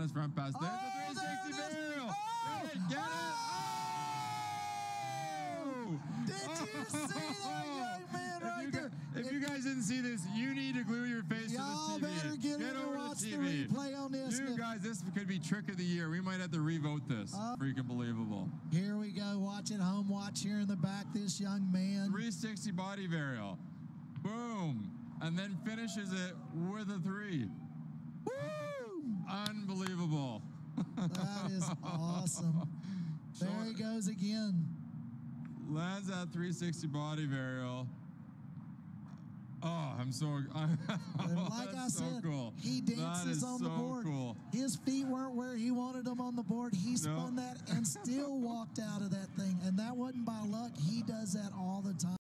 on his front pass. There's a 360 varial. Get it. Oh! Did you see that young man right there? If you guys didn't see this, you need to glue your face to Y'all the TV. better get in over and watch the the TV. replay on this. You guys, this could be trick of the year. We might have to revote this. Freaking believable. Here we go. Watch it. Home watch here in the back. This young man. 360 body varial. Boom. And then finishes it with a 3. Woo! Unbelievable. That is awesome. There he goes again. Lands that 360 body varial. Oh, I'm so. Like I said, cool. he dances on the board. Cool. His feet weren't where he wanted them on the board. He spun that and still walked out of that thing. And that wasn't by luck. He does that all the time.